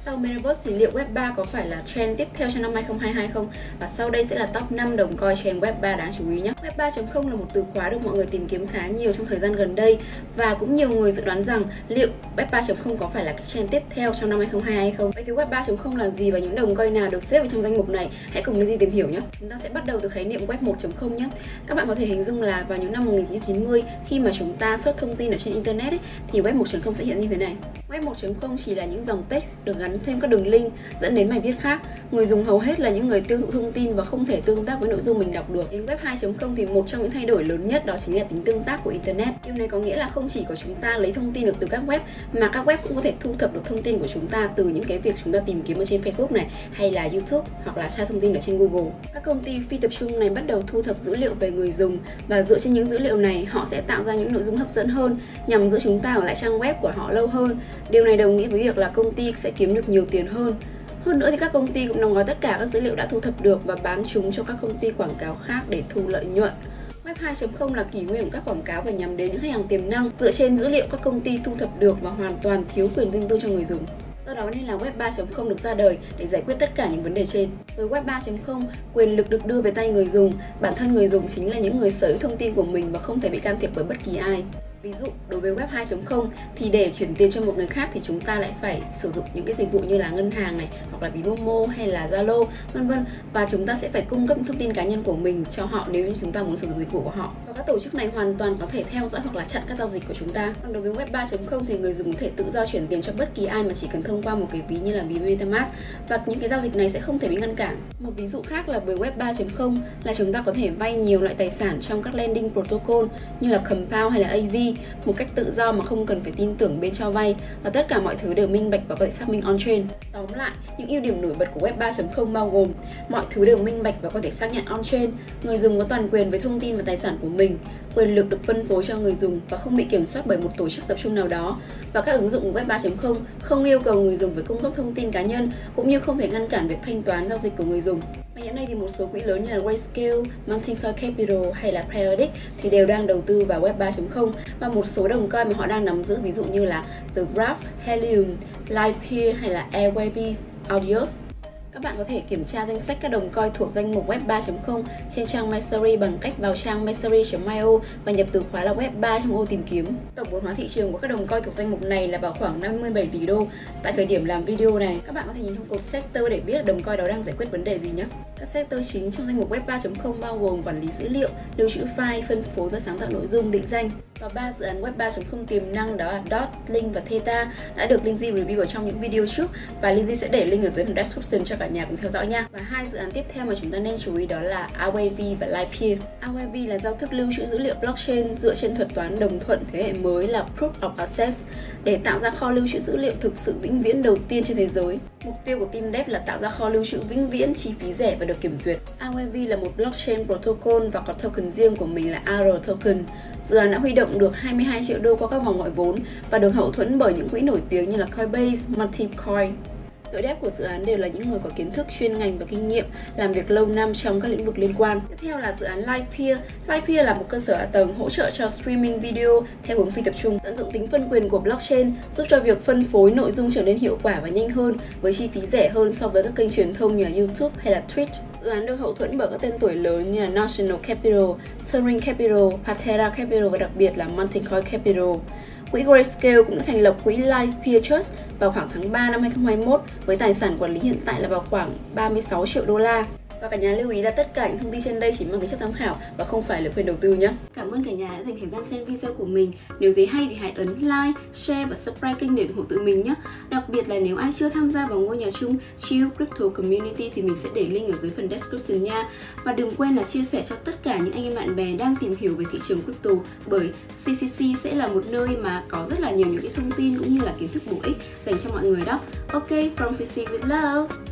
Sau Metaverse thì liệu Web 3 có phải là trend tiếp theo cho năm 2022 không? Và sau đây sẽ là top 5 đồng coin trend Web 3 đáng chú ý nhé. Web 3.0 là một từ khóa được mọi người tìm kiếm khá nhiều trong thời gian gần đây và cũng nhiều người dự đoán rằng liệu Web 3.0 có phải là cái trend tiếp theo trong năm 2022 hay không? Vậy thì Web 3.0 là gì và những đồng coin nào được xếp vào trong danh mục này? Hãy cùng Lizzy tìm hiểu nhé. Chúng ta sẽ bắt đầu từ khái niệm Web 1.0 nhé. Các bạn có thể hình dung là vào những năm 1990 khi mà chúng ta search thông tin ở trên internet thì Web 1.0 sẽ hiện như thế này. Web 1.0 chỉ là những dòng text được gắn thêm các đường link dẫn đến bài viết khác. Người dùng hầu hết là những người tiêu thụ thông tin và không thể tương tác với nội dung mình đọc được. Đến Web 2.0 thì một trong những thay đổi lớn nhất đó chính là tính tương tác của internet. Điều này có nghĩa là không chỉ có chúng ta lấy thông tin được từ các web mà các web cũng có thể thu thập được thông tin của chúng ta từ những cái việc chúng ta tìm kiếm ở trên Facebook này hay là YouTube hoặc là tra thông tin ở trên Google. Các công ty phi tập trung này bắt đầu thu thập dữ liệu về người dùng và dựa trên những dữ liệu này họ sẽ tạo ra những nội dung hấp dẫn hơn nhằm giữ chúng ta ở lại trang web của họ lâu hơn. Điều này đồng nghĩa với việc là công ty sẽ kiếm được nhiều tiền hơn. Hơn nữa thì các công ty cũng đóng gói tất cả các dữ liệu đã thu thập được và bán chúng cho các công ty quảng cáo khác để thu lợi nhuận. Web 2.0 là kỷ nguyên của các quảng cáo và nhắm đến những khách hàng tiềm năng dựa trên dữ liệu các công ty thu thập được và hoàn toàn thiếu quyền riêng tư cho người dùng. Do đó nên là Web 3.0 được ra đời để giải quyết tất cả những vấn đề trên. Với Web 3.0, quyền lực được đưa về tay người dùng, bản thân người dùng chính là những người sở hữu thông tin của mình và không thể bị can thiệp bởi bất kỳ ai. Ví dụ, đối với Web 2.0 thì để chuyển tiền cho một người khác thì chúng ta lại phải sử dụng những cái dịch vụ như là ngân hàng này, hoặc là ví Momo hay là Zalo, vân vân, và chúng ta sẽ phải cung cấp thông tin cá nhân của mình cho họ nếu như chúng ta muốn sử dụng dịch vụ của họ. Và các tổ chức này hoàn toàn có thể theo dõi hoặc là chặn các giao dịch của chúng ta. Còn đối với Web 3.0 thì người dùng có thể tự do chuyển tiền cho bất kỳ ai mà chỉ cần thông qua một cái ví như là ví MetaMask và những cái giao dịch này sẽ không thể bị ngăn cản. Một ví dụ khác là với Web 3.0 là chúng ta có thể vay nhiều loại tài sản trong các lending protocol như là Compound hay là AV một cách tự do mà không cần phải tin tưởng bên cho vay và tất cả mọi thứ đều minh bạch và có thể xác minh on-chain. Tóm lại, những ưu điểm nổi bật của Web 3.0 bao gồm mọi thứ đều minh bạch và có thể xác nhận on-chain, người dùng có toàn quyền với thông tin và tài sản của mình, quyền lực được phân phối cho người dùng và không bị kiểm soát bởi một tổ chức tập trung nào đó, và các ứng dụng Web 3.0 không yêu cầu người dùng phải cung cấp thông tin cá nhân cũng như không thể ngăn cản việc thanh toán giao dịch của người dùng. Và hiện nay thì một số quỹ lớn như là Grayscale, Mountain Coin Capital hay là Periodic thì đều đang đầu tư vào Web 3.0 và một số đồng coin mà họ đang nắm giữ ví dụ như là The Graph, Helium, Livepeer hay là Airwave Audios. Các bạn có thể kiểm tra danh sách các đồng coin thuộc danh mục Web 3.0 trên trang Messari bằng cách vào trang messari.io và nhập từ khóa là Web 3 trong ô tìm kiếm. Tổng vốn hóa thị trường của các đồng coin thuộc danh mục này là vào khoảng 57 tỷ đô tại thời điểm làm video này. Các bạn có thể nhìn trong cột sector để biết đồng coin đó đang giải quyết vấn đề gì nhé. Các sector chính trong danh mục Web 3.0 bao gồm quản lý dữ liệu, lưu trữ file, phân phối và sáng tạo nội dung, định danh. Và 3 dự án Web 3.0 tiềm năng đó là Dot, Link và Theta đã được Lizzy review ở trong những video trước và Lizzy sẽ để link ở dưới phần description cho cả nhà cùng theo dõi nha. Và 2 dự án tiếp theo mà chúng ta nên chú ý đó là Airwave và Livepeer. Airwave là giao thức lưu trữ dữ liệu blockchain dựa trên thuật toán đồng thuận thế hệ mới là Proof of Access để tạo ra kho lưu trữ dữ liệu thực sự vĩnh viễn đầu tiên trên thế giới. Mục tiêu của team dev là tạo ra kho lưu trữ vĩnh viễn, chi phí rẻ và được kiểm duyệt. Airwave là một blockchain protocol và có token riêng của mình là AR token. Dự án đã huy động được 22 triệu đô qua các vòng gọi vốn và được hậu thuẫn bởi những quỹ nổi tiếng như là Coinbase, Multicoin. Đội dev của dự án đều là những người có kiến thức chuyên ngành và kinh nghiệm làm việc lâu năm trong các lĩnh vực liên quan. Tiếp theo là dự án Livepeer. Livepeer là một cơ sở hạ tầng hỗ trợ cho streaming video theo hướng phi tập trung, tận dụng tính phân quyền của blockchain giúp cho việc phân phối nội dung trở nên hiệu quả và nhanh hơn với chi phí rẻ hơn so với các kênh truyền thông như là YouTube hay là Twitch. Dự án được hậu thuẫn bởi các tên tuổi lớn như là National Capital, Turing Capital, Patera Capital và đặc biệt là Mountain Coin Capital. Quỹ Grayscale cũng đã thành lập quỹ Livepeer Trust vào khoảng tháng 3 năm 2021 với tài sản quản lý hiện tại là vào khoảng 36 triệu đô la. Và cả nhà lưu ý là tất cả những thông tin trên đây chỉ mang tính chất tham khảo và không phải là khuyên đầu tư nhé. Cảm ơn cả nhà đã dành thời gian xem video của mình. Nếu thấy hay thì hãy ấn like, share và subscribe kênh để ủng hộ tự mình nhé. Đặc biệt là nếu ai chưa tham gia vào ngôi nhà chung Chill Crypto Community thì mình sẽ để link ở dưới phần description nha. Và đừng quên là chia sẻ cho tất cả những anh em bạn bè đang tìm hiểu về thị trường crypto bởi CCC sẽ là một nơi mà có rất là nhiều những cái thông tin cũng như là kiến thức bổ ích dành cho mọi người đó. Ok, from CC with love.